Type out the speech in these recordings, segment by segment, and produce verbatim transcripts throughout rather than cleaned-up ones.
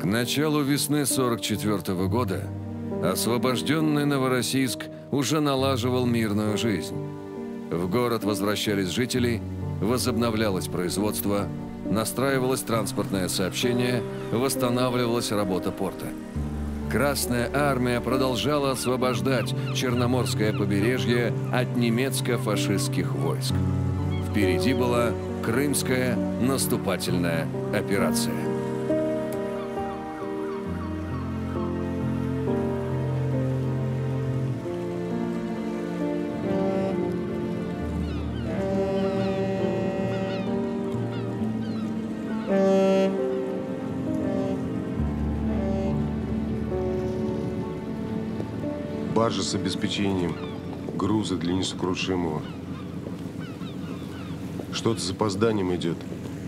началу весны сорок четвёртого года освобожденный Новороссийск уже налаживал мирную жизнь. В город возвращались жители, возобновлялось производство, настраивалось транспортное сообщение, восстанавливалась работа порта. Красная армия продолжала освобождать Черноморское побережье от немецко-фашистских войск. Впереди была Крымская наступательная операция. Баржа с обеспечением, грузы для несокрушимого. Что-то с опозданием идет.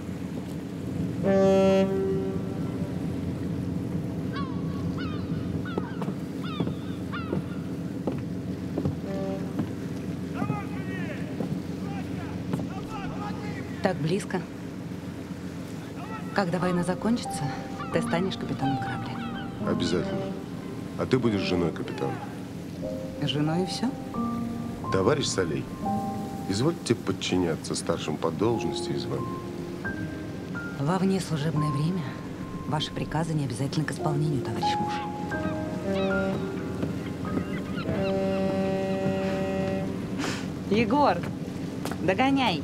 Так близко. Когда война закончится, ты станешь капитаном корабля. Обязательно. А ты будешь женой капитана. Женой и все? Товарищ Солей, извольте подчиняться старшим по должности и званию. Во внеслужебное время ваши приказы не обязательно к исполнению, товарищ муж. Егор, догоняй!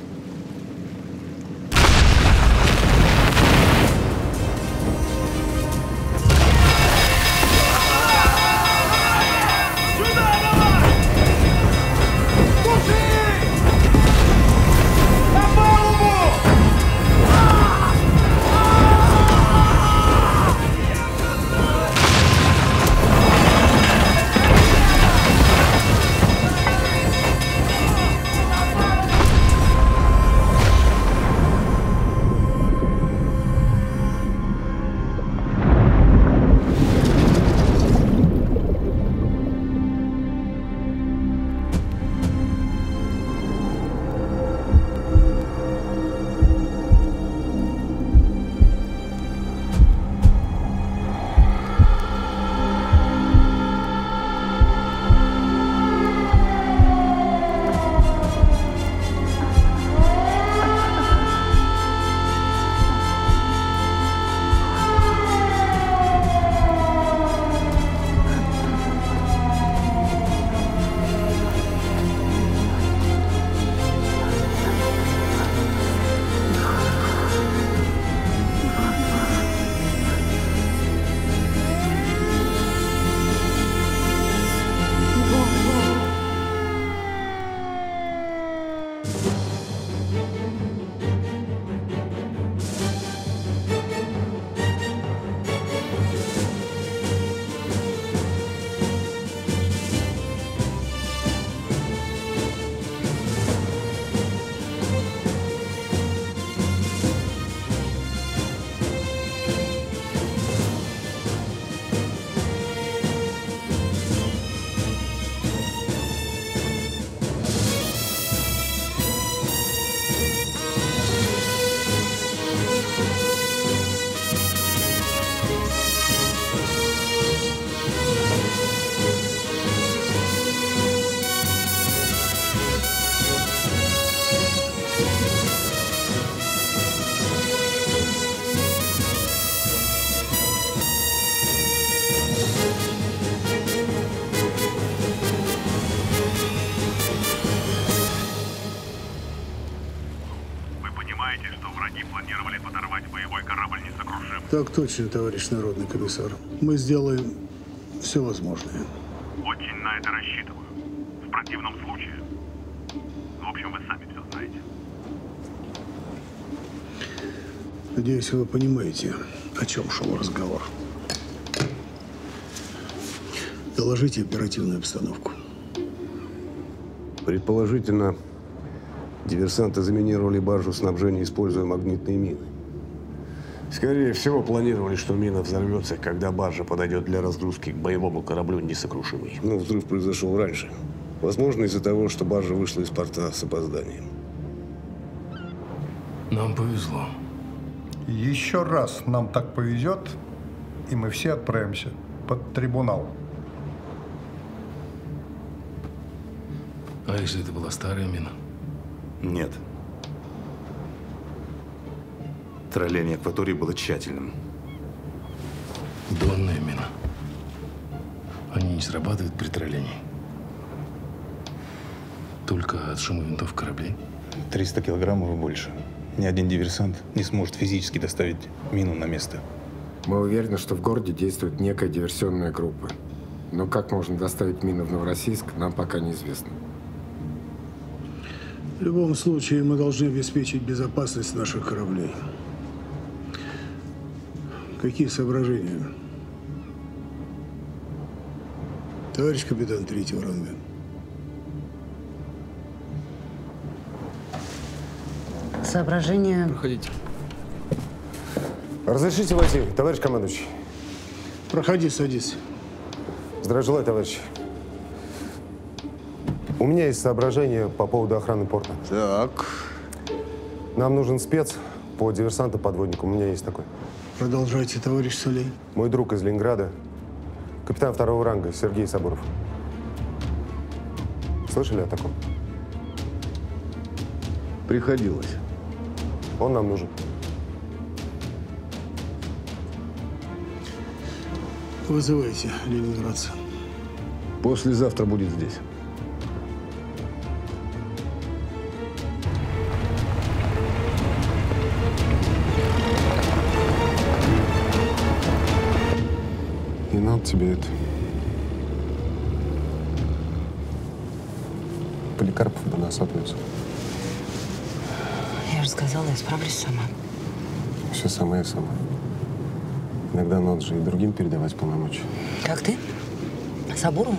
Так точно, товарищ народный комиссар. Мы сделаем все возможное. Очень на это рассчитываю. В противном случае. В общем, вы сами все знаете. Надеюсь, вы понимаете, о чем шел разговор. Доложите оперативную обстановку. Предположительно, диверсанты заминировали баржу снабжения, используя магнитные мины. Скорее всего, планировали, что мина взорвется, когда баржа подойдет для разгрузки к боевому кораблю «Несокрушимый». Но взрыв произошел раньше. Возможно, из-за того, что баржа вышла из порта с опозданием. Нам повезло. Еще раз нам так повезет, и мы все отправимся под трибунал. А если это была старая мина? Нет. Тролление акватории было тщательным. Донная мина. Они не срабатывают при троллении. Только от шума винтов кораблей. триста килограммов и больше. Ни один диверсант не сможет физически доставить мину на место. Мы уверены, что в городе действует некая диверсионная группа. Но как можно доставить мину в Новороссийск, нам пока неизвестно. В любом случае, мы должны обеспечить безопасность наших кораблей. Какие соображения? Товарищ капитан третьего ранга. Соображения. Проходите. Разрешите войти, товарищ командующий? Проходи, садись. Здравия желаю, товарищ. У меня есть соображения по поводу охраны порта. Так. Нам нужен спец по диверсанту-подводнику. У меня есть такой. Продолжайте, товарищ Солей. Мой друг из Ленинграда, капитан второго ранга Сергей Сабуров. Слышали о таком? Приходилось. Он нам нужен. Вызывайте ленинградца. Послезавтра будет здесь. Не надо тебе это. Поликарпов бы нас отвез. Я же сказала, я справлюсь сама. Все сама и сама. Иногда надо же и другим передавать полномочия. Как ты? Сабурову?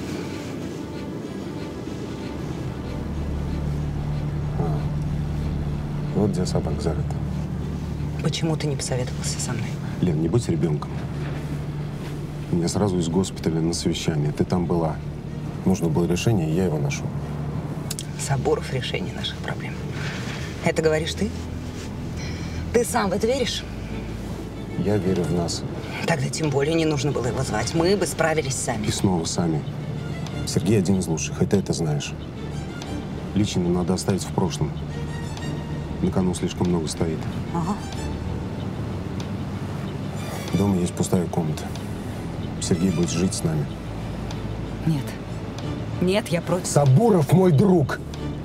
А, вот где собак зарыт. Почему ты не посоветовался со мной? Лен, не будь ребенком. Меня сразу из госпиталя на совещание. Ты там была. Нужно было решение, и я его нашел. Сабуров — решение наших проблем. Это говоришь ты? Ты сам в это веришь? Я верю в нас. Тогда тем более не нужно было его звать. Мы бы справились сами. И снова сами. Сергей один из лучших, и ты это знаешь. Личину надо оставить в прошлом. На кону слишком много стоит. Ага. Дома есть пустая комната. Сергей будет жить с нами. Нет. Нет, я против. Сабуров мой друг.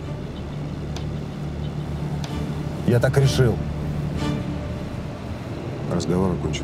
Я так решил. Разговор окончен.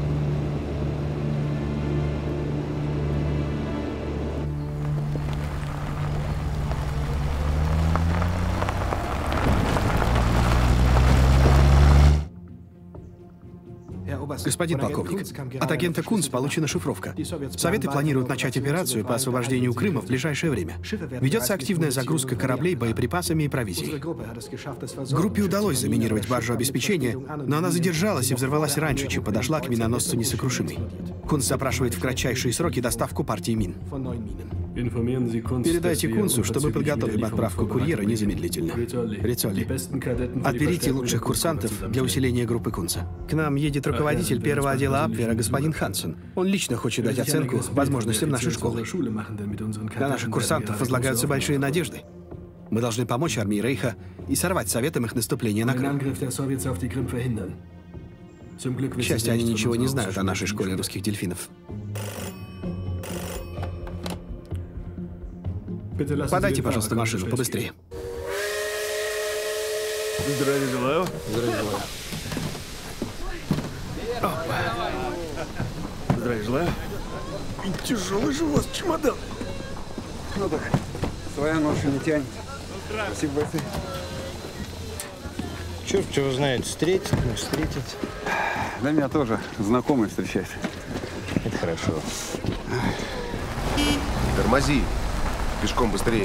Господин полковник, от агента Кунц получена шифровка. Советы планируют начать операцию по освобождению Крыма в ближайшее время. Ведется активная загрузка кораблей боеприпасами и провизией. Группе удалось заминировать баржу обеспечения, но она задержалась и взорвалась раньше, чем подошла к миноносцу «Несокрушимый». Кунц запрашивает в кратчайшие сроки доставку партии мин. Передайте Кунцу, чтобы подготовили отправку курьера незамедлительно. Рицолли, отберите лучших курсантов для усиления группы Кунца. К нам едет руководитель первого отдела Абвера, господин Хансен. Он лично хочет дать оценку возможностям нашей школы. На наших курсантов возлагаются большие надежды. Мы должны помочь армии Рейха и сорвать советам их наступление на Крым. К счастью, они ничего не знают о нашей школе русских дельфинов. Подайте, пожалуйста, машину побыстрее. Здравия желаю. Здравия желаю. Здравия желаю. Тяжелый же у вас чемодан. Ну так, своя ноша не тянет. Спасибо большое. Черт его знает, встретит, не встретит. Да меня тоже знакомый встречает. Это хорошо. Тормози. Пешком быстрее.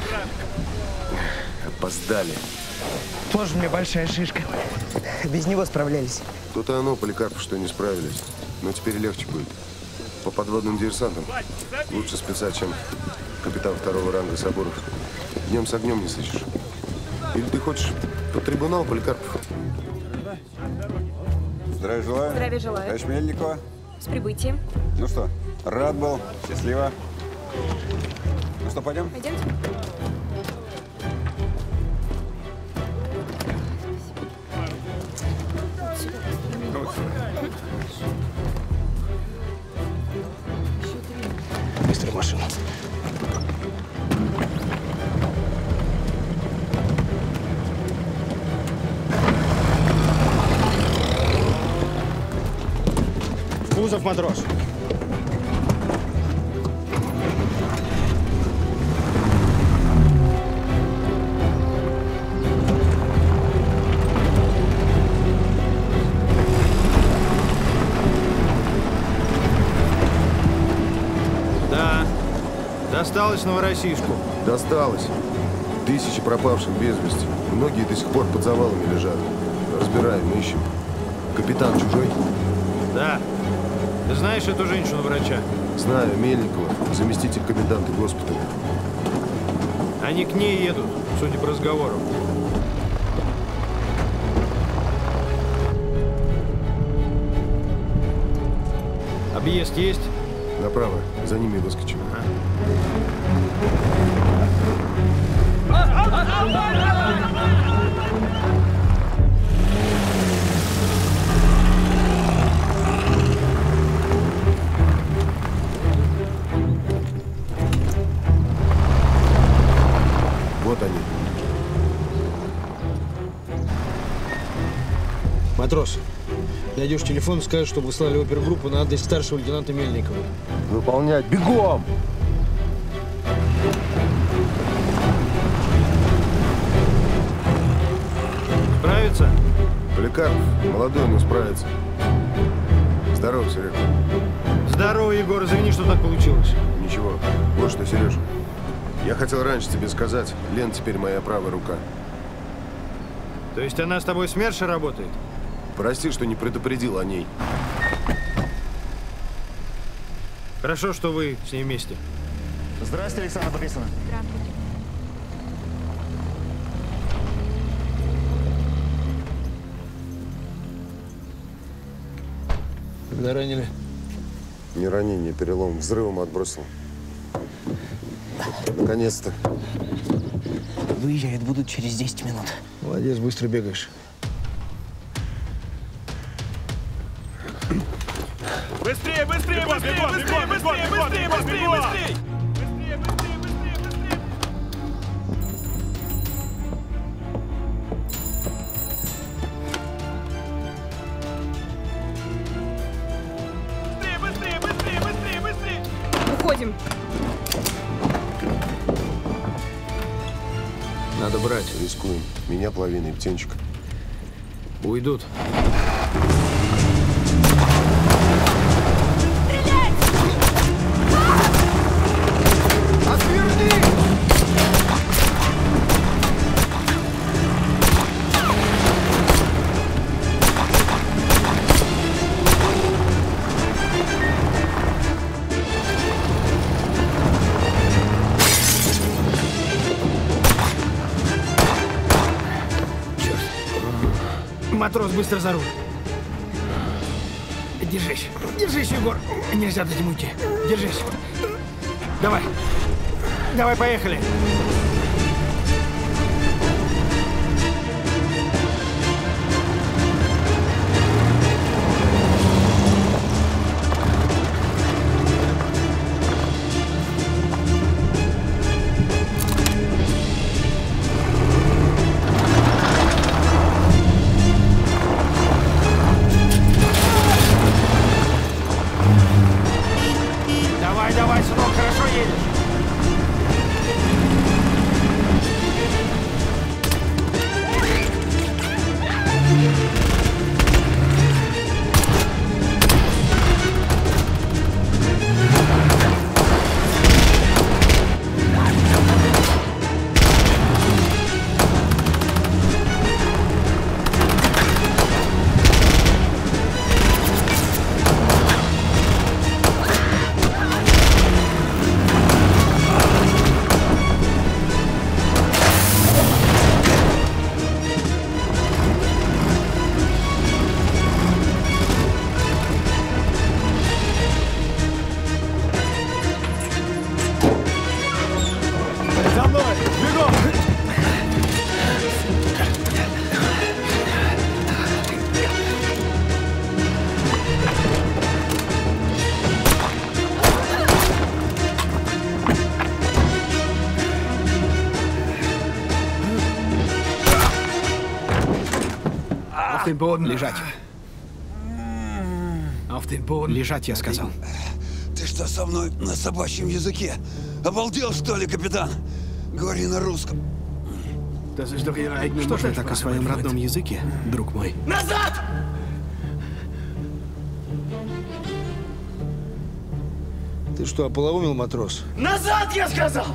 Опоздали. Тоже мне большая шишка. Без него справлялись. То-то оно, Поликарпов, что не справились. Но теперь легче будет. По подводным диверсантам лучше спеца, чем капитан второго ранга Сабуров. Днем с огнем не сыщешь. Или ты хочешь под трибунал, Поликарпов? Здравия желаю. Здравия желаю. Товарищ Мельникова. С прибытием. Ну что, рад был, счастливо. Ну что, пойдем? Пойдемте. Быстро в машину. В кузов, матрос. Да. Досталось Новороссийску. Досталось. Тысячи пропавших без вести. Многие до сих пор под завалами лежат. Разбираем, ищем. Капитан чужой? Да. Ты знаешь эту женщину-врача? Знаю, Мельникова, заместитель коменданта госпиталя. Они к ней едут, судя по разговору. Объезд есть? Направо. За ними выскочим. Ага. Вот они. Матрос, найдешь телефон, скажешь, чтобы выслали опергруппу на адрес старшего лейтенанта Мельникова. Выполнять. Бегом! Справится? Поликарпов, молодой, но справится. Здорово, Серега. Здорово, Егор. Извини, что так получилось. Ничего. Вот что, Сереж. Я хотел раньше тебе сказать, Лен теперь моя правая рука. То есть она с тобой СМЕРШа работает? Прости, что не предупредил о ней. Хорошо, что вы с ней вместе. Здравствуйте, Александра Борисовна. Здравствуйте. Когда ранили? Не ранение, перелом. Взрывом отбросил. Наконец-то. Выезжают, будут через десять минут. Молодец, быстро бегаешь. Быстрее, быстрее, быстрее, быстрее, быстрее, быстрее, быстрее, быстрее, быстрее! Быстрее, быстрее, быстрее, быстрее! Уходим. Надо брать. Рискуем. Меня половина и птенчик. Уйдут. Матрос, быстро за руль. Держись. Держись, Егор. Нельзя дать ему уйти. Держись. Давай. Давай, поехали. Давай, давай, сынок, хорошо едешь. Auf den Boden. Лежать. Auf den Boden. Лежать, я сказал. Ты что со мной на собачьем языке? Обалдел, что ли, капитан? Говори на русском. Что же так о своем родном языке, друг мой? Назад! Ты что, ополоумел, матрос? Назад, я сказал!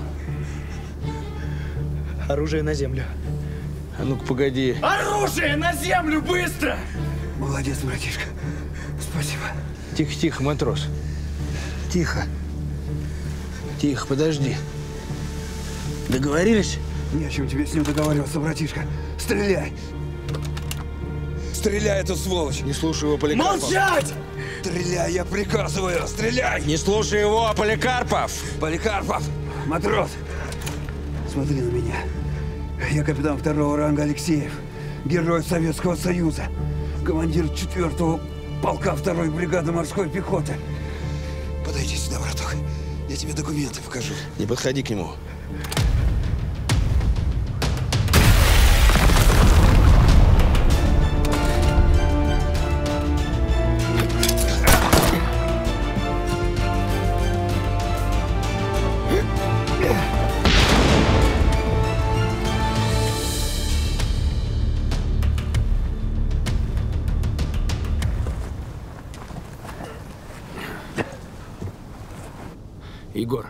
Оружие на землю. А ну-ка, погоди. Оружие на землю, быстро! Молодец, братишка. Спасибо. Тихо-тихо, матрос. Тихо. Тихо, подожди. Договорились? Не о чем тебе с ним договариваться, братишка. Стреляй! Стреляй, эту сволочь! Не слушай его, Поликарпов. Молчать! Стреляй, я приказываю! Стреляй! Не слушай его, Поликарпов! Поликарпов! Матрос! Смотри на меня. Я капитан второго ранга Алексеев. Герой Советского Союза. Командир четвертого полка второй бригады морской пехоты. Подойди сюда, браток. Я тебе документы покажу. Не подходи к нему. Егор.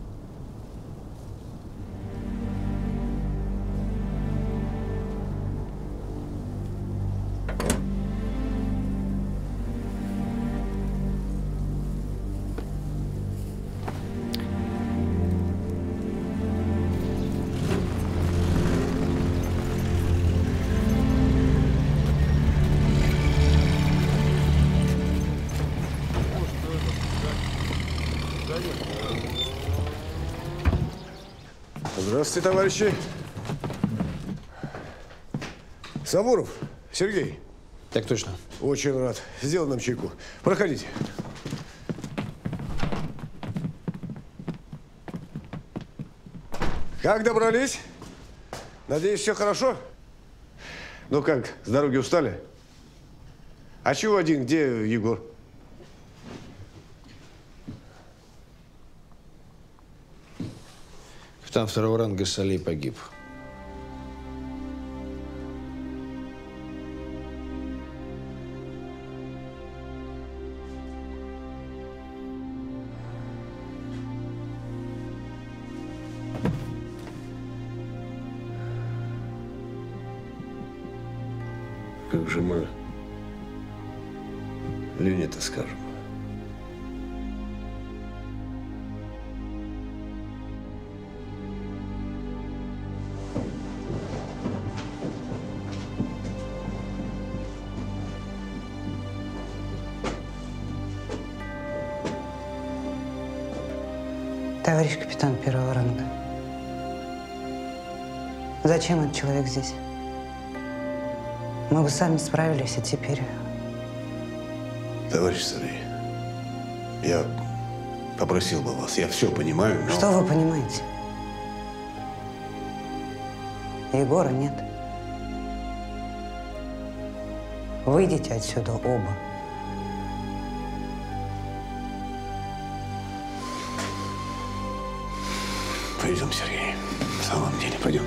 Здравствуйте, товарищи. Сабуров, Сергей. Так точно. Очень рад. Сделай нам чайку. Проходите. Как добрались? Надеюсь, все хорошо? Ну как, с дороги устали? А чего один? Где Егор? Капитан второго ранга Салей погиб. Как же мы Лене-то скажем? Товарищ капитан первого ранга, зачем этот человек здесь? Мы бы сами справились, а теперь… Товарищ Салей, я попросил бы вас, я все понимаю, но… Что вы понимаете? Егора нет. Выйдите отсюда оба. Пойдем, Сергей. В самом деле, пойдем.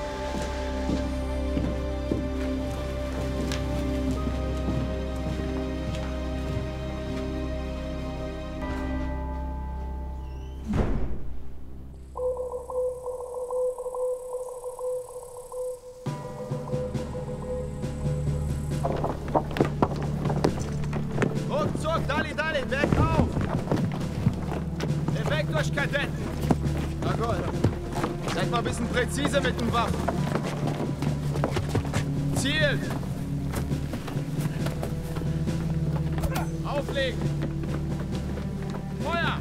Ruckzuck, Dali, Dali, weg auf! Bewegt euch, Kadett! Jawohl. Seid mal ein bisschen präzise mit den Waffen. Zielt! Auflegen! Feuer!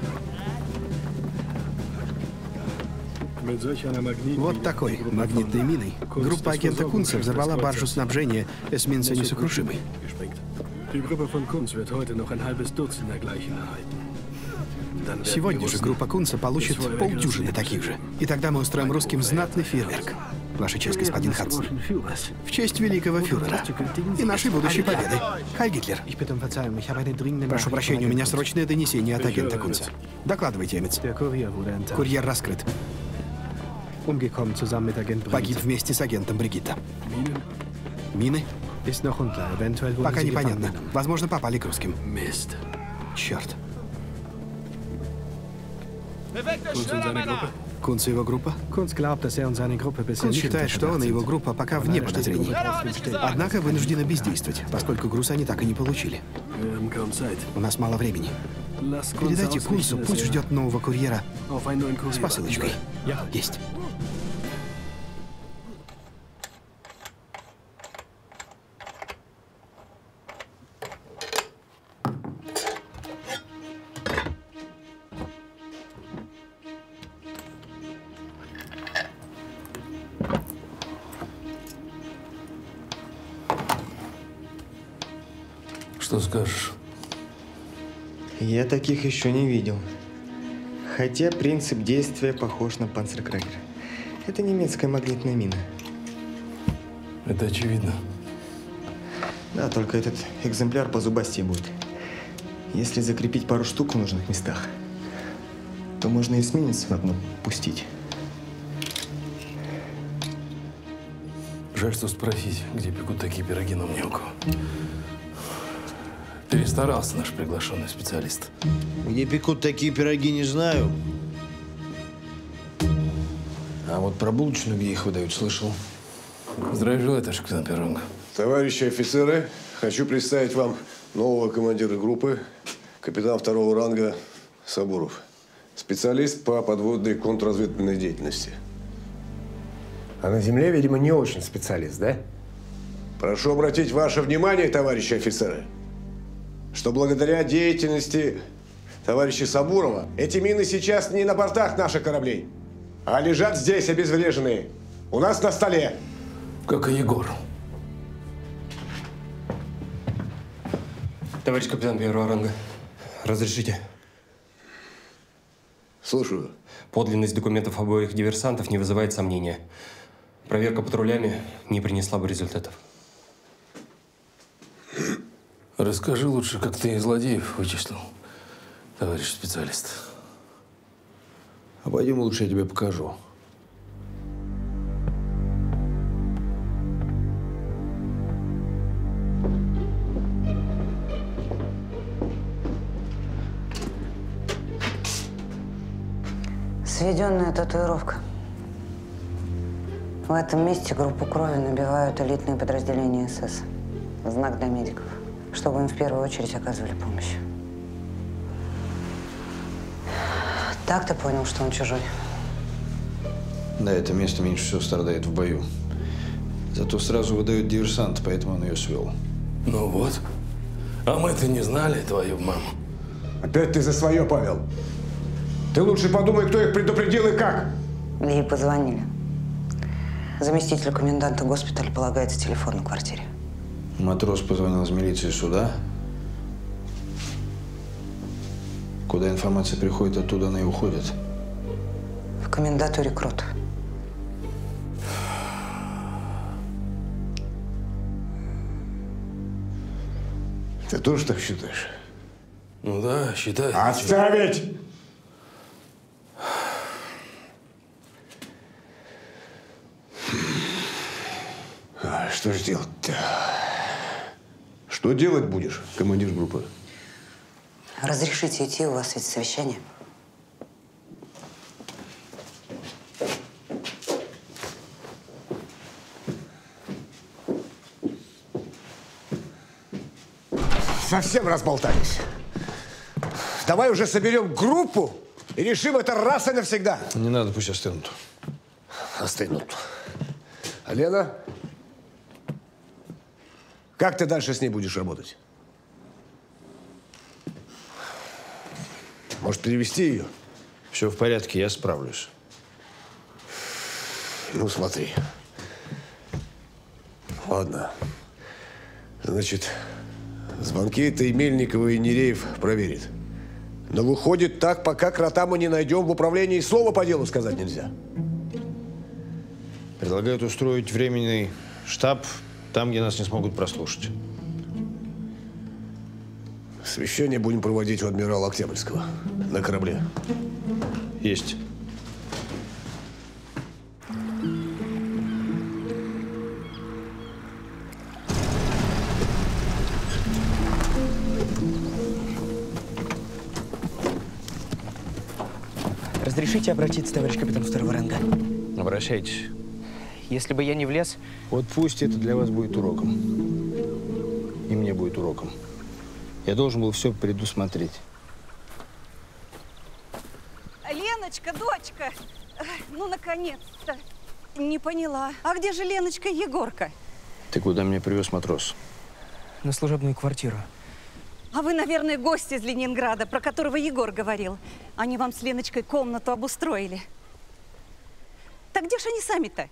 Вот такой магнитной миной группа агента Кунца взорвала баржу снабжения эсминца «Несокрушимый». Сегодня же группа Кунца получит полдюжины таких же. И тогда мы устроим русским знатный фейерверк. Ваша честь, господин Хансен. В честь великого фюрера и нашей будущей победы. Хай Гитлер. Прошу прощения, у меня срочное донесение от агента Кунца. Докладывайте, Эмец. Курьер раскрыт. Погиб вместе с агентом Бригитта. Мины? Пока непонятно. Возможно, попали к русским. Черт. Кунц и его группа? Кунц считает, что он и его группа пока вне подозрений. Однако вынуждены бездействовать, поскольку груз они так и не получили. У нас мало времени. Передайте Кунцу, пусть ждет нового курьера с посылочкой. Есть. Что скажешь? Я таких еще не видел. Хотя принцип действия похож на панцеркрагер. Это немецкая магнитная мина. Это очевидно. Да, только этот экземпляр позубастее будет. Если закрепить пару штук в нужных местах, то можно и эсминец в окно пустить. Жаль, что спросить, где пекут такие пироги, но мне у кого. Перестарался наш приглашенный специалист. Где пекут такие пироги, не знаю. А вот про булочную, где их выдают, слышал. Здравия желаю, товарищ капитан Перронга. Товарищи офицеры, хочу представить вам нового командира группы, капитан второго ранга Сабуров. Специалист по подводной контрразведывательной деятельности. А на земле, видимо, не очень специалист, да? Прошу обратить ваше внимание, товарищи офицеры, что благодаря деятельности товарища Сабурова эти мины сейчас не на бортах наших кораблей, а лежат здесь обезвреженные, у нас на столе. Как и Егор. Товарищ капитан первого ранга, разрешите? Слушаю. Подлинность документов обоих диверсантов не вызывает сомнения. Проверка патрулями не принесла бы результатов. Расскажи лучше, как ты злодеев вычислил, товарищ специалист. А пойдем лучше я тебе покажу. Сведенная татуировка. В этом месте группу крови набивают элитные подразделения эс эс. Знак для медиков, чтобы им в первую очередь оказывали помощь. Так ты понял, что он чужой? Да, это место меньше всего страдает в бою. Зато сразу выдают диверсанта, поэтому он ее свел. Ну вот. А мы-то не знали твою маму. Опять ты за свое, Павел. Ты лучше подумай, кто их предупредил и как. Ей позвонили. Заместителю коменданта госпиталя полагается телефон на квартире. Матрос позвонил из милиции сюда. Куда информация приходит, оттуда она и уходит. В комендатуре Крот. Ты тоже так считаешь? Ну да, считаю. Отставить! А, что же делать-то? Что делать будешь, командир группы? Разрешите идти, у вас ведь совещание. Совсем разболтались. Давай уже соберем группу и решим это раз и навсегда. Не надо, пусть остынут. Остынут. А Лена? Как ты дальше с ней будешь работать? Может, перевести ее? Все в порядке, я справлюсь. Ну, смотри. Ладно. Значит, звонки это и Мельникова, и Нереев проверит. Но выходит так, пока крота мы не найдем в управлении, слова по делу сказать нельзя. Предлагают устроить временный штаб там, где нас не смогут прослушать. Совещание будем проводить у адмирала Октябрьского на корабле. Есть. Разрешите обратиться, товарищ капитан второго ранга? Обращайтесь. Если бы я не влез… Вот пусть это для вас будет уроком. И мне будет уроком. Я должен был все предусмотреть. Леночка, дочка, ну, наконец-то. Не поняла. А где же Леночка и Егорка? Ты куда меня привез, матрос? На служебную квартиру. А вы, наверное, гость из Ленинграда, про которого Егор говорил. Они вам с Леночкой комнату обустроили. Так где же они сами-то?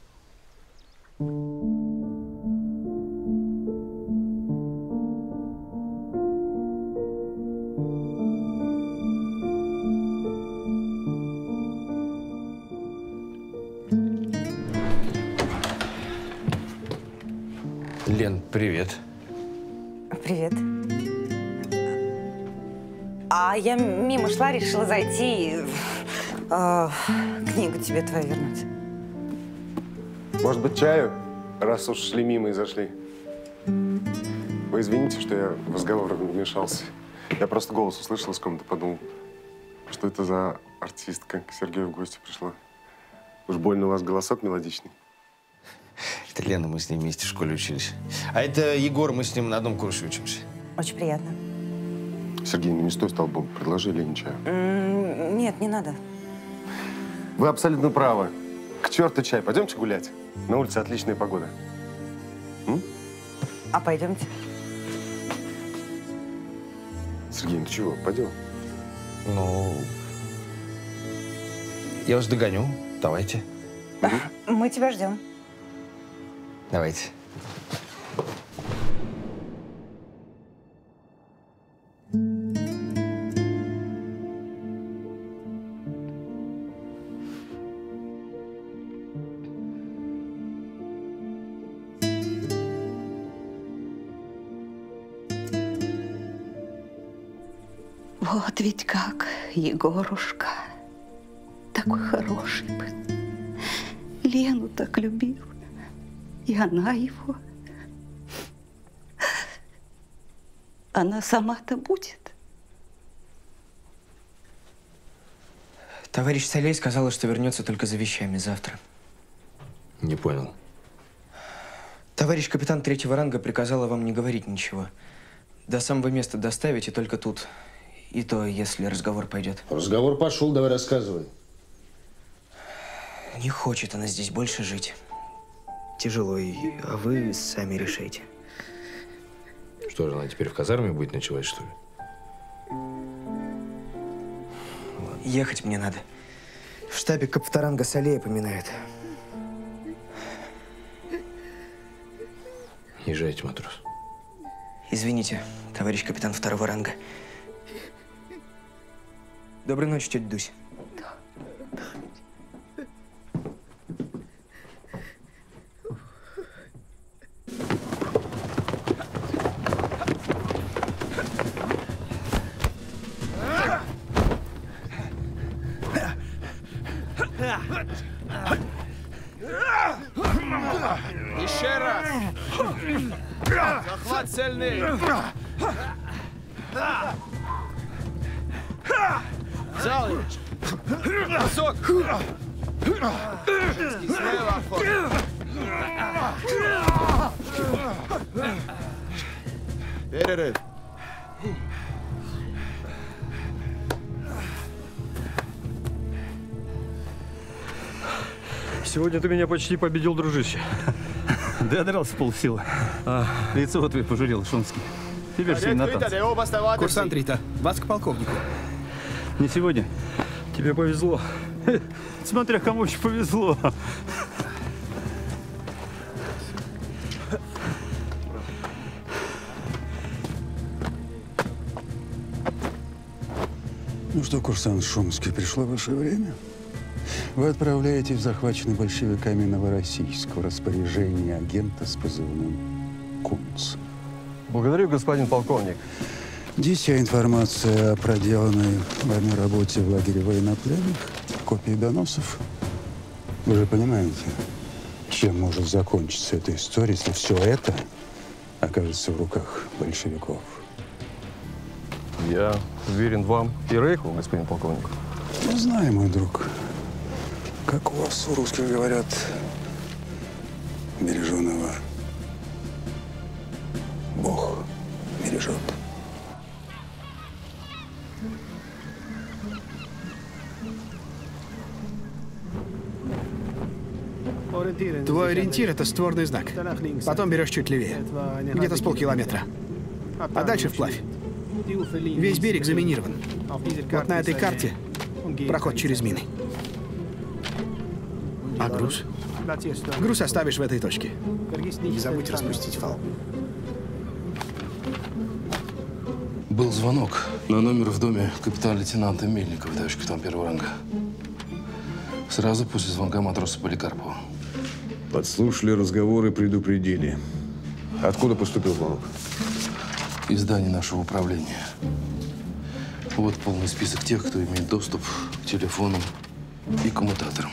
Лен, привет. Привет. А я мимо шла, решила зайти и э, книгу тебе твою вернуть. Может быть, чаю, раз уж шли мимо и зашли? Вы извините, что я в разговор вмешался. Я просто голос услышал из комнаты, подумал, что это за артистка к Сергею в гости пришла. Уж больно у вас голосок мелодичный. Это Лена, мы с ней вместе в школе учились. А это Егор, мы с ним на одном курсе учимся. Очень приятно. Сергей, ну не стой столбом, предложи Лене чаю. М-м, нет, не надо. Вы абсолютно правы. К черту чай, пойдемте гулять. На улице отличная погода. М? А пойдемте. Сергей, ну ты чего, пойдем? Ну, я вас догоню. Давайте. Мы тебя ждем. Давайте. Вот ведь как, Егорушка. Такой хороший был. Лену так любил. И она его. Она сама-то будет. Товарищ Солей сказала, что вернется только за вещами завтра. Не понял. Товарищ капитан третьего ранга приказала вам не говорить ничего. До самого места доставить и только тут. И то, если разговор пойдет. Разговор пошел, давай рассказывай. Не хочет она здесь больше жить. Тяжело, и, а вы сами решайте. Что же, она теперь в казарме будет ночевать, что ли? Ехать мне надо. В штабе капитаранга Солея поминают. Езжайте, матрос. Извините, товарищ капитан второго ранга. Доброй ночи, тетя Дусь. Еще раз! Захват цельный! Взял его! Бросок! Слева отход! Перерыв! Сегодня ты меня почти победил, дружище. Да я дрался в полсилы. А, лицо вот твое пожурил, Шумский. Тебе же сегодня на танцы. Курсант Рита, вас к полковнику. Не сегодня. Тебе повезло. Смотря кому еще повезло. Ну что, курсант Шумский, пришло ваше время. Вы отправляете в захваченный большевиками Новороссийск в распоряжение агента с позывным «Кунц». Благодарю, господин полковник. Здесь вся информация о проделанной вами работе в лагере военнопленных, копии доносов. Вы же понимаете, чем может закончиться эта история, если все это окажется в руках большевиков? Я уверен вам и Рейху, господин полковник. Ну, знаю, мой друг, как у вас, у русских говорят, береженого Бог бережет. Твой ориентир — это створный знак. Потом берешь чуть левее. Где-то с полкилометра. А дальше вплавь. Весь берег заминирован. Вот на этой карте проход через мины. А груз? Груз оставишь в этой точке. Не забудь распустить фал. Был звонок на номер в доме капитана-лейтенанта Мельникова, товарищ капитан первого ранга. Сразу после звонка матроса Поликарпова. Подслушали разговоры, предупредили. Откуда поступил звонок? Из здания нашего управления. Вот полный список тех, кто имеет доступ к телефонам и коммутаторам.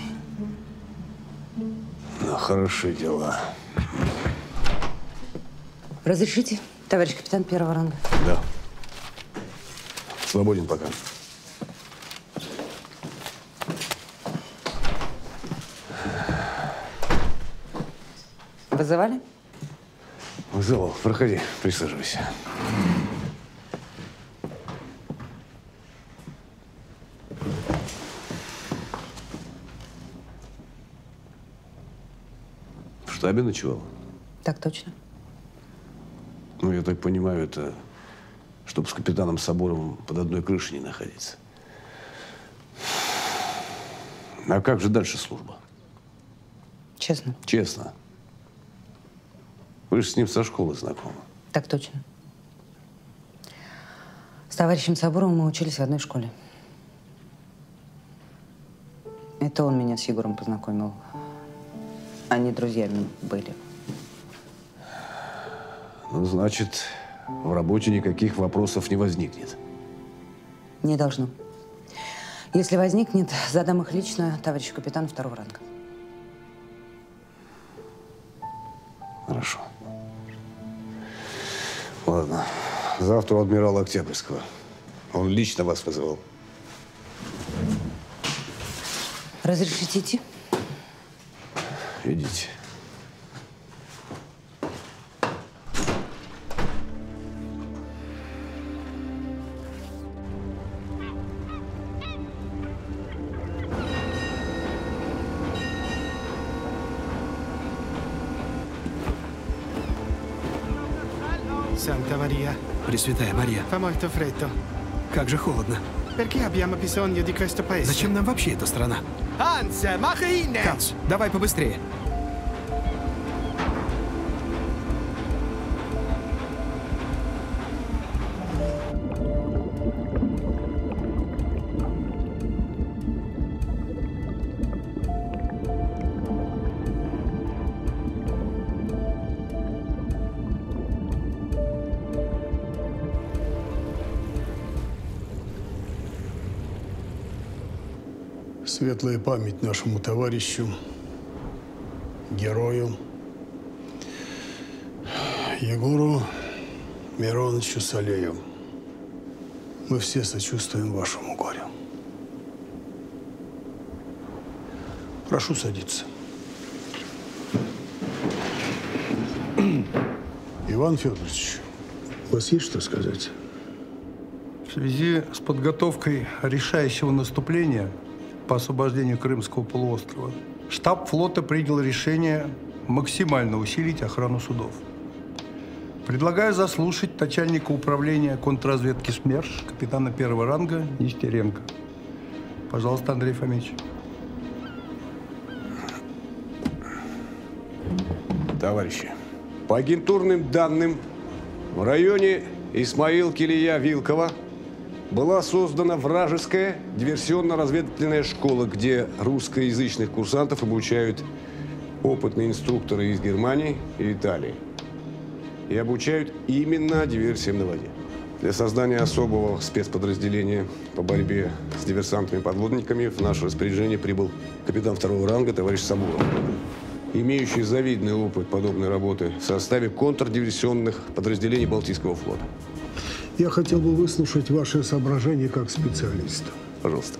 Ну, хорошие дела. Разрешите, товарищ капитан первого ранга? Да. Свободен пока. Вызывали? Вызывал. Проходи, присаживайся. В штабе ночевал? Так точно. Ну, я так понимаю, это чтобы с капитаном Соборовым под одной крышей не находиться. А как же дальше служба? Честно. Честно. Вы же с ним со школы знакомы. Так точно. С товарищем Соборовым мы учились в одной школе. Это он меня с Егором познакомил. Они друзьями были. Ну, значит, в работе никаких вопросов не возникнет. Не должно. Если возникнет, задам их лично товарищу капитану второго ранга. Хорошо. Ладно. Завтра у адмирала Октябрьского. Он лично вас вызывал. Разрешите идти? Идите. Санта Мария. Пресвятая Мария. Fa molto freddo. Как же холодно. Perché abbiamo bisogno di questo paese? Зачем нам вообще эта страна? Hans, mache ihn! Ханс, давай побыстрее. Светлая память нашему товарищу, герою Егору Мироновичу Солею. Мы все сочувствуем вашему горю. Прошу садиться. Иван Федорович, у вас есть что сказать? В связи с подготовкой решающего наступления по освобождению Крымского полуострова штаб флота принял решение максимально усилить охрану судов. Предлагаю заслушать начальника управления контрразведки СМЕРШ, капитана первого ранга Нестеренко. Пожалуйста, Андрей Фомич. Товарищи, по агентурным данным, в районе Исмаил-Килия-Вилково была создана вражеская диверсионно-разведывательная школа, где русскоязычных курсантов обучают опытные инструкторы из Германии и Италии. И обучают именно диверсиям на воде. Для создания особого спецподразделения по борьбе с диверсантами-подводниками в наше распоряжение прибыл капитан второго ранга товарищ Сабуров, имеющий завидный опыт подобной работы в составе контрдиверсионных подразделений Балтийского флота. Я хотел бы выслушать ваши соображения как специалиста. Пожалуйста.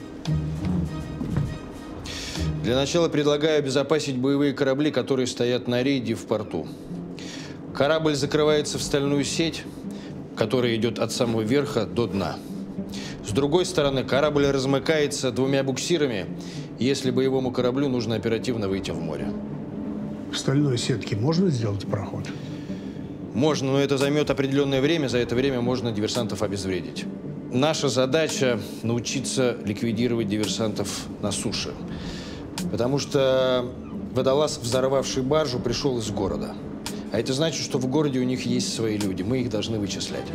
Для начала предлагаю обезопасить боевые корабли, которые стоят на рейде в порту. Корабль закрывается в стальную сеть, которая идет от самого верха до дна. С другой стороны, корабль размыкается двумя буксирами, если боевому кораблю нужно оперативно выйти в море. В стальной сетке можно сделать проход? Можно, но это займет определенное время. За это время можно диверсантов обезвредить. Наша задача – научиться ликвидировать диверсантов на суше. Потому что водолаз, взорвавший баржу, пришел из города. А это значит, что в городе у них есть свои люди. Мы их должны вычислять.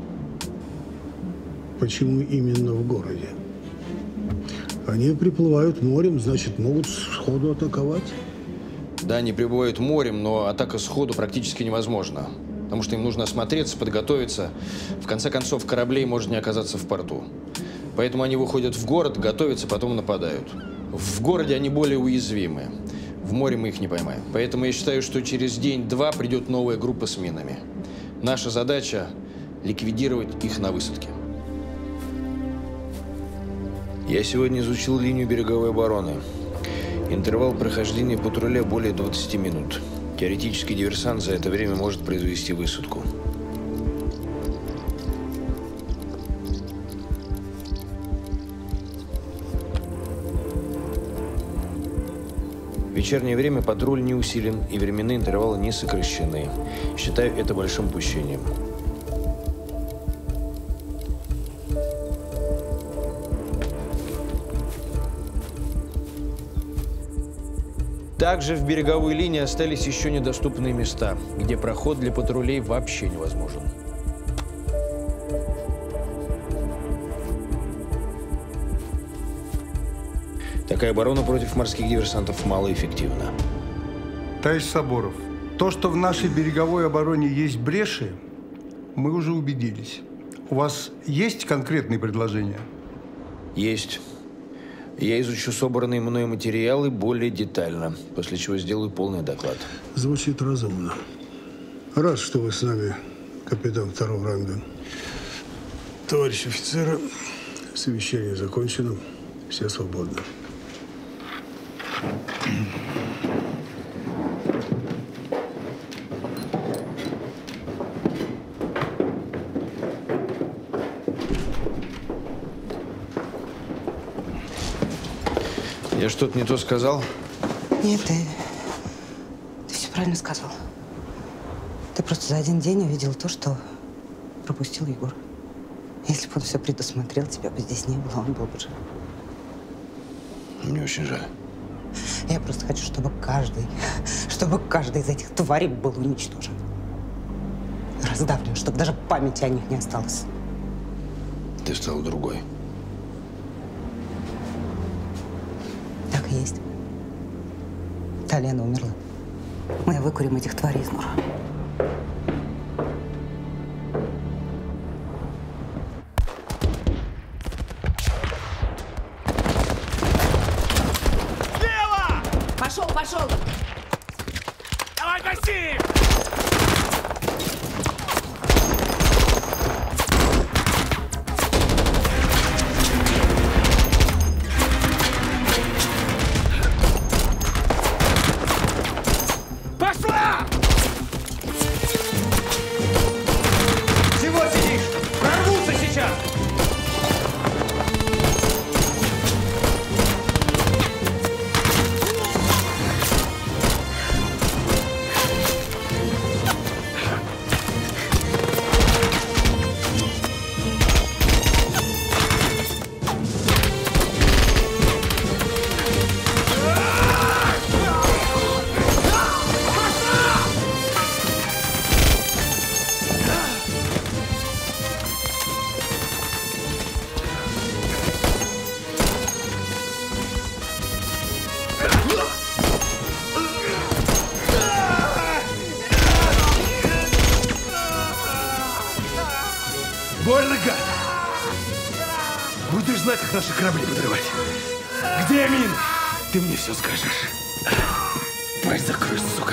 Почему именно в городе? Они приплывают морем, значит, могут сходу атаковать? Да, они прибывают морем, но атака сходу практически невозможна. Потому что им нужно осмотреться, подготовиться. В конце концов, кораблей может не оказаться в порту. Поэтому они выходят в город, готовятся, потом нападают. В городе они более уязвимы. В море мы их не поймаем. Поэтому я считаю, что через день-два придет новая группа с минами. Наша задача – ликвидировать их на высадке. Я сегодня изучил линию береговой обороны. Интервал прохождения патруля более двадцати минут. Теоретически диверсант за это время может произвести высадку. В вечернее время патруль не усилен и временные интервалы не сокращены. Считаю это большим упущением. Также в береговой линии остались еще недоступные места, где проход для патрулей вообще невозможен. Такая оборона против морских диверсантов малоэффективна. Товарищ Сабуров, то, что в нашей береговой обороне есть бреши, мы уже убедились. У вас есть конкретные предложения? Есть. Я изучу собранные мной материалы более детально, после чего сделаю полный доклад. Звучит разумно. Рад, что вы с нами, капитан второго ранга. Товарищ офицеры, совещание закончено. Все свободны. Я что-то не то сказал? Нет, ты, ты все правильно сказал. Ты просто за один день увидел то, что пропустил Егор. Если бы он все предусмотрел, тебя бы здесь не было, он был бы жив. Мне очень жаль. Я просто хочу, чтобы каждый, чтобы каждый из этих тварей был уничтожен. Раздавлен, чтобы даже памяти о них не осталось. Ты стал другой. Так и есть. Та Лена умерла. Мы выкурим этих тварей из нора. Слева! Пошел, пошел! Давай, гаси! Пошла! Чего сидишь? Прорвутся сейчас! Будешь знать, как наши корабли подрывать. Где мины? Ты мне все скажешь. Пасть закрой, сука.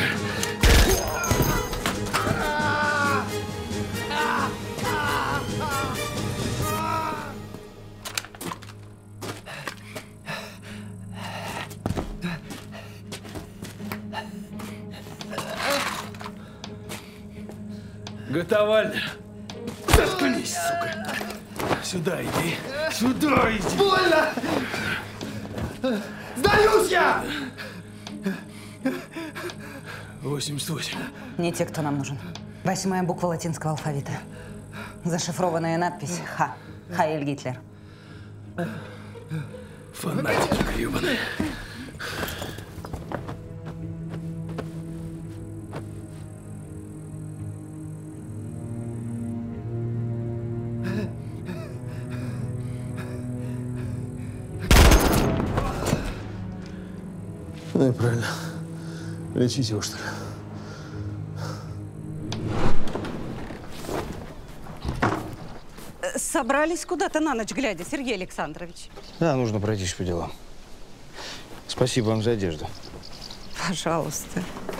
Готовально. Заткнись, сука. Сюда иди. Сюда иди. Больно! Сдаюсь я! восемьдесят восемь. Не те, кто нам нужен. Восьмая буква латинского алфавита. Зашифрованная надпись «Х». Хайль Гитлер. Фанатики гребаные. Ну и правильно. Лечить его, что ли? Собрались куда-то на ночь глядя, Сергей Александрович. Да, нужно пройтись по делам. Спасибо вам за одежду. Пожалуйста.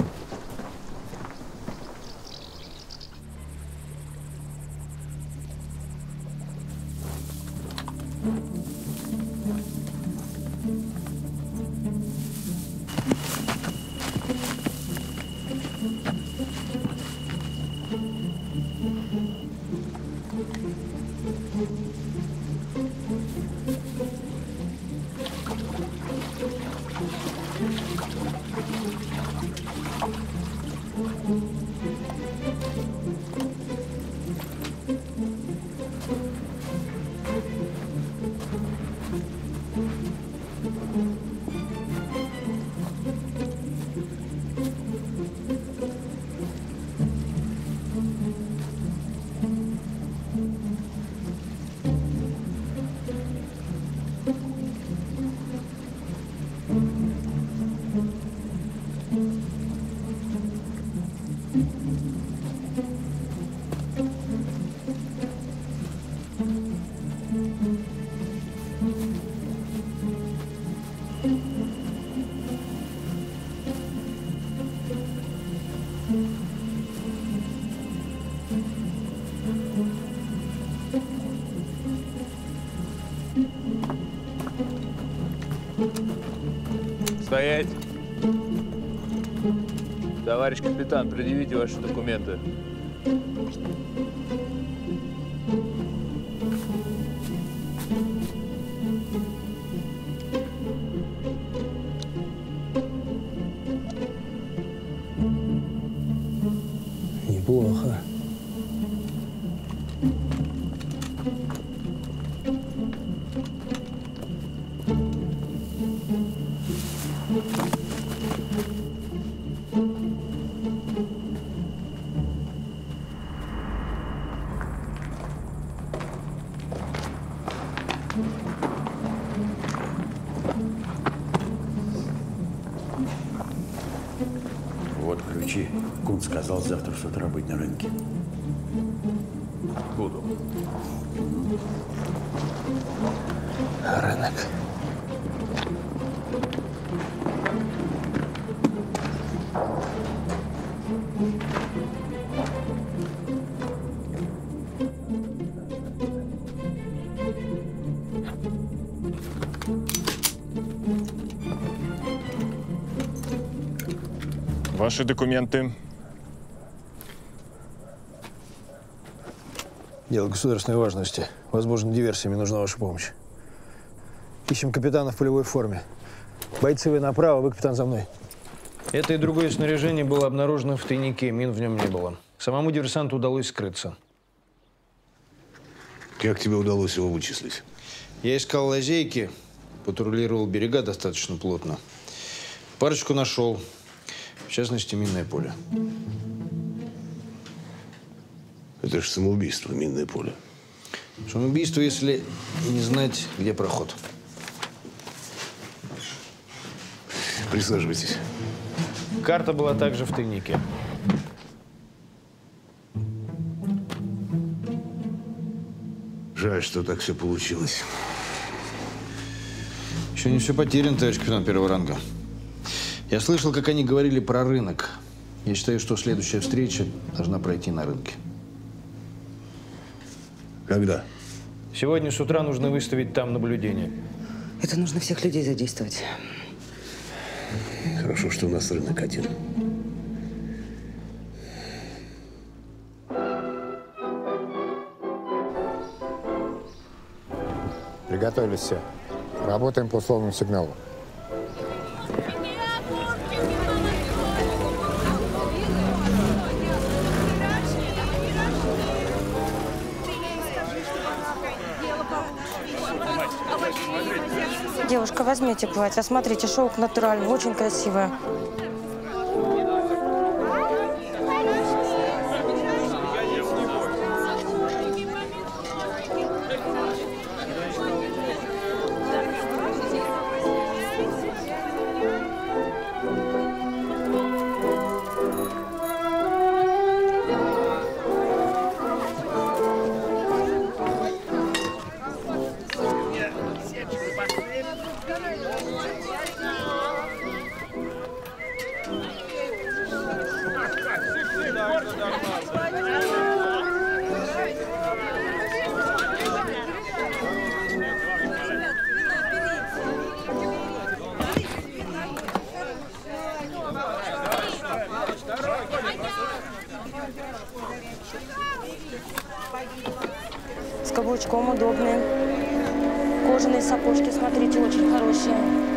Стоять! Товарищ капитан, предъявите ваши документы. Неплохо. Вот ключи. Кун сказал завтра с утра быть на рынке. Буду. Рынок. Ваши документы. Дело государственной важности. Возможно, диверсиями нужна ваша помощь. Ищем капитана в полевой форме. Бойцы, вы направо, вы, капитан, за мной. Это и другое снаряжение было обнаружено в тайнике, мин в нем не было. Самому диверсанту удалось скрыться. Как тебе удалось его вычислить? Я искал лазейки, патрулировал берега достаточно плотно. Парочку нашел, в частности, минное поле. Это же самоубийство, минное поле. Самоубийство, если не знать, где проход. Присаживайтесь. Карта была также в тайнике. Жаль, что так все получилось. Еще не все потеряно, товарищ капитан первого ранга. Я слышал, как они говорили про рынок. Я считаю, что следующая встреча должна пройти на рынке. Когда? Сегодня с утра нужно выставить там наблюдение. Это нужно всех людей задействовать. Хорошо, что у нас рынок один. Приготовились все. Работаем по условному сигналу. Девушка, возьмите платье. Смотрите, шелк натуральный, очень красивое. С каблучком удобные. Кожаные сапожки, смотрите, очень хорошие.